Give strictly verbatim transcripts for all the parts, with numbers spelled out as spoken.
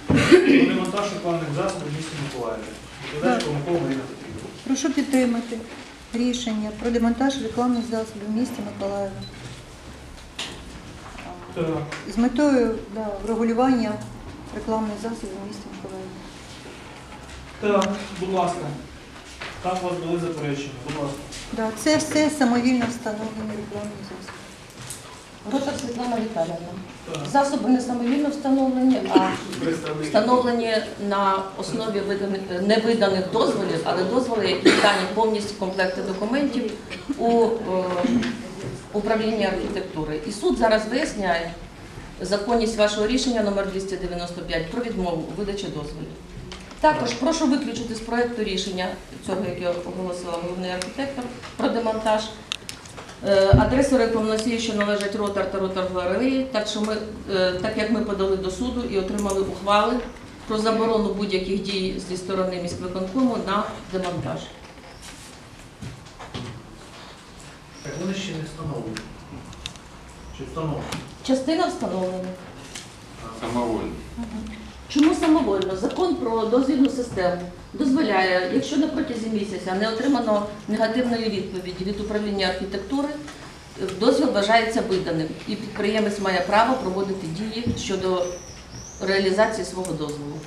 Про демонтаж рекламних засобів в місті Миколаєві. Доповідач Микола Марина Петрівна. Прошу підтримати рішення про демонтаж рекламних засобів в місті Миколаєві. Так. З метою да, врегулювання рекламних засобів в місті Миколаєві. Так, будь ласка. Там у вас були заперечення, будь ласка. Да, це все самовільно встановлені рекламні засоби. Ротар Світлана Віталіївна. Так. Засоби не самовільно встановлені, а встановлені на основі виданих, невиданих дозволів, але дозволи, які дані повністю комплекти документів у е, управлінні архітектури. І суд зараз виясняє законність вашого рішення номер двісті дев'яносто п'ять про відмову у видачі дозволів. Також прошу виключити з проєкту рішення цього, яке оголосила головний архітектор, про демонтаж. Адреси рекламносії, що належать Ротар та Ротар галереї, так, що ми, так як ми подали до суду і отримали ухвали про заборону будь-яких дій зі сторони міськвиконкому на демонтаж. Так, вони ще не встановлені. Чи встановлені? Частина встановлена. Самовольно. Чому самовольно? Закон про дозвільну систему дозволяє, якщо на протязі місяця не отримано негативної відповіді від управління архітектури, дозвіл вважається виданим і підприємець має право проводити дії щодо реалізації свого дозволу.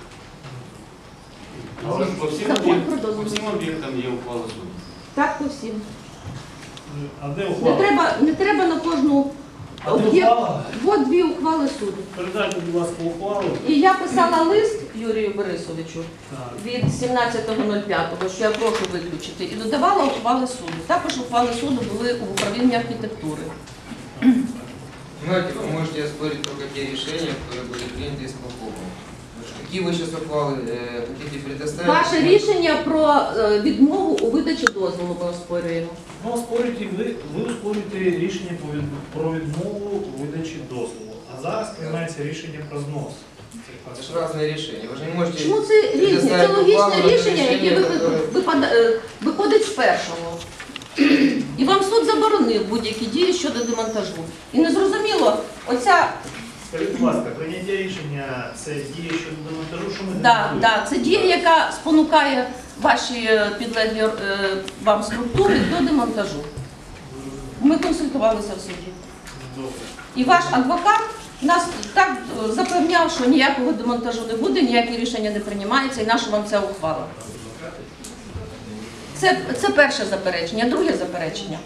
Але по всім Закон про об'єктам- дозвіл. по всім об'єктам є ухвала суду. Так по всім. А де Не ухвала? треба, не треба на кожну А де об'єкт. ухвала? От дві ухвали суду. Передайте, будь ласка, ухвалу. І я писала лист Юрію Борисовичу Так. від сімнадцятого п'ятого, що я прошу виключити, і додавала ухвали суду. Також ухвали суду були у управлінні архітектури. Знаете, вы можете оспорить только те решения, которые были приняты исполкомом. Какие вы сейчас ухвалы э, хотите предоставить? Ваше рішення про е, відмову у видачі дозволу ми оспорюємо. Ну, оспорюєте ви, ви оспорюєте рішення по від- про відмову у видачі дозволу. А зараз приймається рішення про знос. Это же разные решения. Вы же не можете Чому це різні? Це предоставить ухвалу логічне на рішення, яке решение, ви- которое- випада- е, виходить з першого. І вам суд заборонив будь-які дії щодо демонтажу. І незрозуміло, оця Скажіть, будь ласка, прийняття рішення це дія щодо демонтажу, що ми Да, демонтуємо? да, це дія, яка спонукає ваші е, підлеглі е, вам структури до демонтажу. Ми консультувалися в суді. Добре. І ваш адвокат нас так е, запевняв, що ніякого демонтажу не буде, ніяке рішення не приймається, і наша вам ця ухвала. Це, це перше заперечення. Друге заперечення.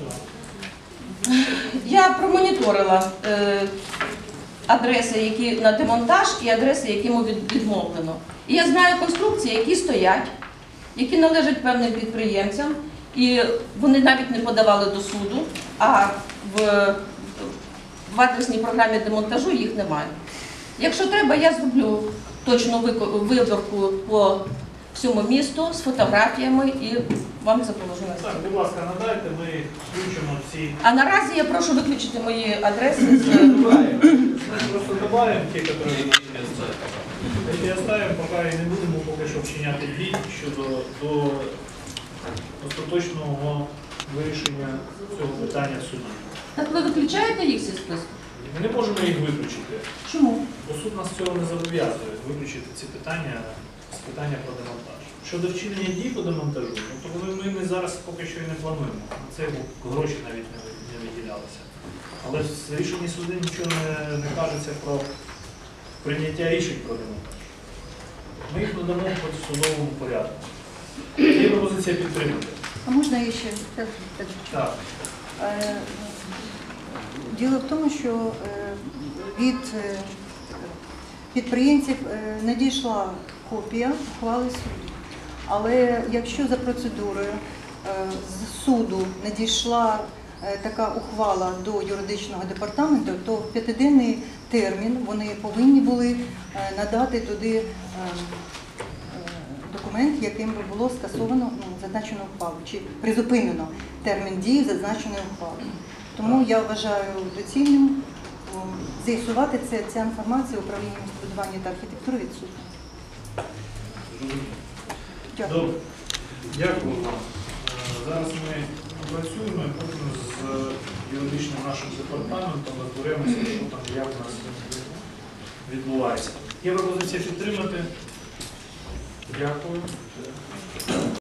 Я промоніторила е, адреси, які на демонтаж, і адреси, яким від- відмовлено. І я знаю конструкції, які стоять, які належать певним підприємцям, і вони навіть не подавали до суду, а в, в адресній програмі демонтажу їх немає. Якщо треба, я зроблю точну вико- виборку по всьому місту з фотографіями і вам це положу на Так, стіл. будь ласка, надайте, ми включимо ці. А наразі я прошу виключити мої адреси з Добавим. Мы просто добавим те, которые есть. Эти оставим, пока і не будемо поки що вчиняти дій щодо до остаточного вирішення цього питання в суді. Так ви виключаєте їх зі списку? Ми не можемо їх виключити, Чому? бо суд нас цього не зобов'язує виключити ці питання з питання про демонтаж. Щодо вчинення дій по демонтажу, тобто ми, ми, ми зараз поки що і не плануємо. На це гроші навіть не, не виділялися. Але в рішенні суду нічого не, не кажеться про прийняття рішень про демонтаж. Ми їх надамо по судовому порядку. Є пропозиція підтримати. А можна я ще? Так, так. Так. Е, Діло в тому, що е, від е, підприємців е, надійшла копія ухвали суду. Але якщо за процедурою е, з суду надійшла е, така ухвала до юридичного департаменту, то в п'ятиденний термін вони повинні були е, надати туди е, е, документ, яким би було скасовано ну, зазначену ухвалу, чи призупинено термін дії зазначеної ухвали. Тому я вважаю доцільним о, з'ясувати це, ця інформація управління містобудування та архітектури від суду. Дякую. Добре. Дякую вам. Е, Зараз ми працюємо, потім з юридичним нашим департаментом розберемося, що там, як у нас відбувається. Є пропозиція підтримати. Дякую.